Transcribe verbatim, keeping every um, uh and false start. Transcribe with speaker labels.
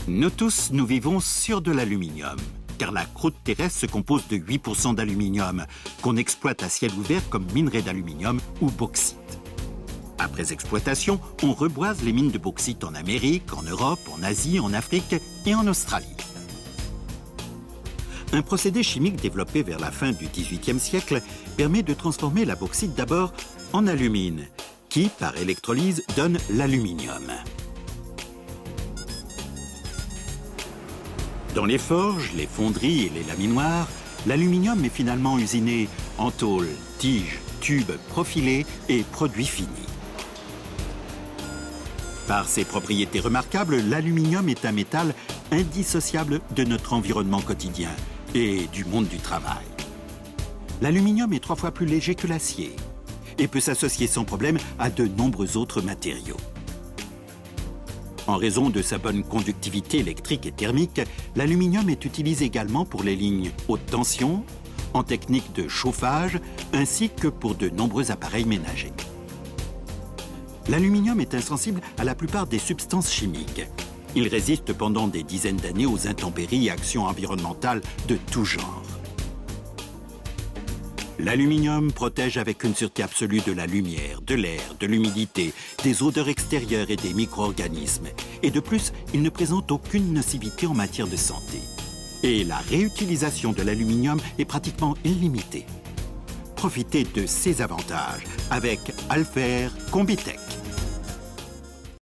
Speaker 1: Nous tous, nous vivons sur de l'aluminium, car la croûte terrestre se compose de huit pour cent d'aluminium, qu'on exploite à ciel ouvert comme minerai d'aluminium ou bauxite. Après exploitation, on reboise les mines de bauxite en Amérique, en Europe, en Asie, en Afrique et en Australie. Un procédé chimique développé vers la fin du dix-huitième siècle permet de transformer la bauxite d'abord en alumine, qui, par électrolyse, donne l'aluminium. Dans les forges, les fonderies et les laminoirs, l'aluminium est finalement usiné en tôle, tiges, tubes, profilés et produits finis. Par ses propriétés remarquables, l'aluminium est un métal indissociable de notre environnement quotidien et du monde du travail. L'aluminium est trois fois plus léger que l'acier et peut s'associer sans problème à de nombreux autres matériaux. En raison de sa bonne conductivité électrique et thermique, l'aluminium est utilisé également pour les lignes haute tension, en technique de chauffage, ainsi que pour de nombreux appareils ménagers. L'aluminium est insensible à la plupart des substances chimiques. Il résiste pendant des dizaines d'années aux intempéries et actions environnementales de tout genre. L'aluminium protège avec une sûreté absolue de la lumière, de l'air, de l'humidité, des odeurs extérieures et des micro-organismes. Et de plus, il ne présente aucune nocivité en matière de santé. Et la réutilisation de l'aluminium est pratiquement illimitée. Profitez de ces avantages avec Alfer Combitech.